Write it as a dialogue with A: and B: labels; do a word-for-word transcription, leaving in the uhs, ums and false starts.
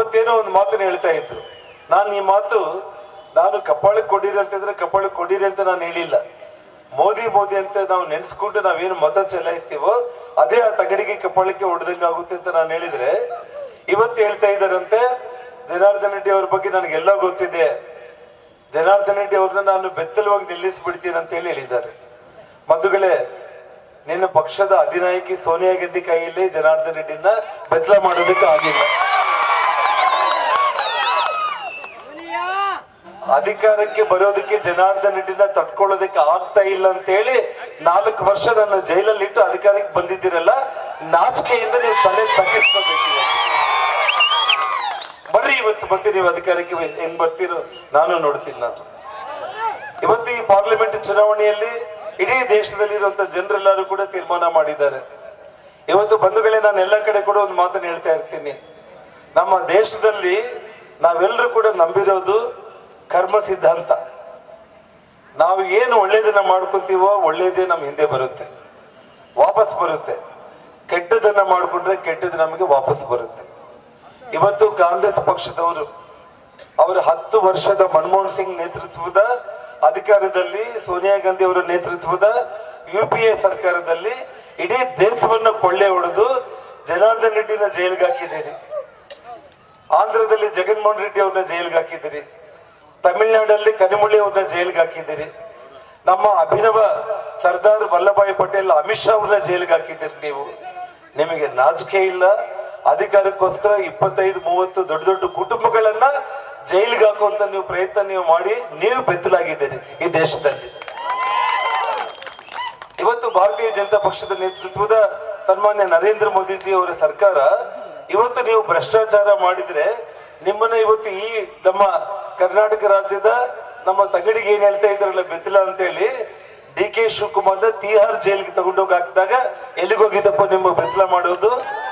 A: ಅವತ್ತೇನೋ ಒಂದು ಮಾತನ್ನು ಹೇಳ್ತಾ ಇದ್ರು. ನಾನು ಈ ಮಾತು ನಾನು ಕಪಾಳಕ್ಕೆ ಕೊಡಿರಿ ಅಂತಂದ್ರೆ ಕಪಾಳಕ್ಕೆ ಕೊಡಿರಿ ಅಂತ ನಾನು ಹೇಳಿಲ್ಲ. ಮೋದಿ ಮೋದಿ ಅಂತ ನಾವು ನೆನೆಸ್ಕೊಂಡು ನಾವೇನು ಮತ ಚಲಾಯಿಸ್ತೀವೋ ಅದೇ ಆ ತಗಡಿಗೆ ಕಪಾಳಕ್ಕೆ ಹೊಡೆದಂಗೆ ಆಗುತ್ತೆ ಅಂತ ನಾನು ಹೇಳಿದ್ರೆ, ಇವತ್ತು ಹೇಳ್ತಾ ಇದ್ದಾರಂತೆ ಜನಾರ್ದನ್ ರೆಡ್ಡಿ ಅವ್ರ ಬಗ್ಗೆ ನನಗೆಲ್ಲ ಗೊತ್ತಿದೆ, ಜನಾರ್ದನ್ ರೆಡ್ಡಿ ಅವ್ರನ್ನ ನಾನು ಬೆತ್ತಲವಾಗಿ ನಿಲ್ಲಿಸ್ಬಿಡ್ತೀನಿ ಅಂತ ಹೇಳಿ ಹೇಳಿದ್ದಾರೆ. ಬಂಧುಗಳೇ, ನಿನ್ನ ಪಕ್ಷದ ಅಧಿನಾಯಕಿ ಸೋನಿಯಾ ಗಾಂಧಿ ಕೈಯಲ್ಲಿ ಜನಾರ್ದನ್ ರೆಡ್ಡಿನ ಬೆತ್ತಲ ಮಾಡೋದಕ್ಕೆ ಆಗಿಲ್ಲ. ಅಧಿಕಾರಕ್ಕೆ ಬರೋದಕ್ಕೆ ಜನಾರ್ದನ್ ರೆಡ್ಡಿನ ತಡ್ಕೊಳ್ಳೋದಕ್ಕೆ ಆಗ್ತಾ ಇಲ್ಲ ಅಂತ ಹೇಳಿ ನಾಲ್ಕು ವರ್ಷ ನನ್ನ ಜೈಲಲ್ಲಿ ಇಟ್ಟು ಅಧಿಕಾರಕ್ಕೆ ಬಂದಿದ್ದೀರಲ್ಲ, ನಾಚಿಕೆಯಿಂದ ನೀವು ತಲೆ ತಗ್ಗಿಸ್ಕೋಬೇಕಿದೆ. ಬರ್ರಿ ಇವತ್ತು ಬರ್ತೀರಿ, ನೀವು ಅಧಿಕಾರಕ್ಕೆ ಹೆಂಗ್ ಬರ್ತೀರೋ ನಾನು ನೋಡ್ತೀನಿ. ನಾನು ಇವತ್ತು ಈ ಪಾರ್ಲಿಮೆಂಟ್ ಚುನಾವಣೆಯಲ್ಲಿ ಇಡೀ ದೇಶದಲ್ಲಿರುವಂತ ಜನರೆಲ್ಲರೂ ಕೂಡ ತೀರ್ಮಾನ ಮಾಡಿದ್ದಾರೆ. ಇವತ್ತು ಬಂಧುಗಳೇ, ನಾನು ಎಲ್ಲ ಕಡೆ ಕೂಡ ಒಂದು ಮಾತನ್ನು ಹೇಳ್ತಾ ಇರ್ತೀನಿ. ನಮ್ಮ ದೇಶದಲ್ಲಿ ನಾವೆಲ್ಲರೂ ಕೂಡ ನಂಬಿರೋದು ಕರ್ಮ ಸಿದ್ಧಾಂತ. ನಾವು ಏನು ಒಳ್ಳೇದನ್ನ ಮಾಡ್ಕೊಂತೀವೋ ಒಳ್ಳೇದೇ ನಮ್ಮ ಹಿಂದೆ ಬರುತ್ತೆ, ವಾಪಸ್ ಬರುತ್ತೆ. ಕೆಟ್ಟದನ್ನ ಮಾಡ್ಕೊಂಡ್ರೆ ಕೆಟ್ಟದ್ದು ನಮಗೆ ವಾಪಸ್ ಬರುತ್ತೆ. ಇವತ್ತು ಕಾಂಗ್ರೆಸ್ ಪಕ್ಷದವರು ಅವರ ಹತ್ತು ವರ್ಷದ ಮನಮೋಹನ್ ಸಿಂಗ್ ನೇತೃತ್ವದ ಅಧಿಕಾರದಲ್ಲಿ, ಸೋನಿಯಾ ಗಾಂಧಿ ಅವರ ನೇತೃತ್ವದ ಯು ಪಿ ಎ ಸರ್ಕಾರದಲ್ಲಿ ಇಡೀ ದೇಶವನ್ನು ಕೊಳ್ಳೆ ಹೊಡೆದು ಜನಾರ್ದನ್ ರೆಡ್ಡಿನ ಜೈಲಿಗೆ ಹಾಕಿದ್ದೀರಿ. ಆಂಧ್ರದಲ್ಲಿ ಜಗನ್ಮೋಹನ್ ರೆಡ್ಡಿ ಅವ್ರನ್ನ ಜೈಲಿಗೆ ಹಾಕಿದ್ದೀರಿ. ತಮಿಳುನಾಡಲ್ಲಿ ಕನಿಮೊಳಿ ಅವ್ರನ್ನ ಜೈಲಿಗೆ ಹಾಕಿದ್ದೀರಿ. ನಮ್ಮ ಅಭಿನವ ಸರ್ದಾರ್ ವಲ್ಲಭಾಯ್ ಪಟೇಲ್, ಅಮಿತ್ ಶಾ ಅವ್ರನ್ನ ಜೈಲಿಗೆ ಹಾಕಿದ್ದೀರಿ. ನೀವು ನಿಮಗೆ ನಾಚಿಕೆ ಇಲ್ಲ. ಅಧಿಕಾರಕ್ಕೋಸ್ಕರ ಇಪ್ಪತ್ತೈದು ಮೂವತ್ತು ದೊಡ್ಡ ದೊಡ್ಡ ಕುಟುಂಬಗಳನ್ನ ಜೈಲಿಗೆ ಹಾಕುವಂತ ನೀವು ಪ್ರಯತ್ನ ನೀವು ಮಾಡಿ ನೀವು ಬೆತ್ತಲಾಗಿದ್ದೀರಿ ಈ ದೇಶದಲ್ಲಿ. ಇವತ್ತು ಭಾರತೀಯ ಜನತಾ ಪಕ್ಷದ ನೇತೃತ್ವದ ಸನ್ಮಾನ್ಯ ನರೇಂದ್ರ ಮೋದಿಜಿ ಅವರ ಸರ್ಕಾರ, ಇವತ್ತು ನೀವು ಭ್ರಷ್ಟಾಚಾರ ಮಾಡಿದ್ರೆ ನಿಮ್ಮನ್ನ ಇವತ್ತು ಈ ನಮ್ಮ ಕರ್ನಾಟಕ ರಾಜ್ಯದ ನಮ್ಮ ತಗಡಿಗೆ ಏನ್ ಹೇಳ್ತಾ ಇದ್ರಲ್ಲ ಬೆತ್ತಲ ಅಂತೇಳಿ, ಡಿ ಕೆ ಶಿವಕುಮಾರ್ನ ತಿಹಾರ್ ಜೈಲಿಗೆ ತಗೊಂಡೋಗಿ ಹಾಕಿದಾಗ ಎಲ್ಲಿಗೋಗಿದ್ದಪ್ಪ ನಿಮ್ಮ ಬೆತ್ತಲ ಮಾಡೋದು?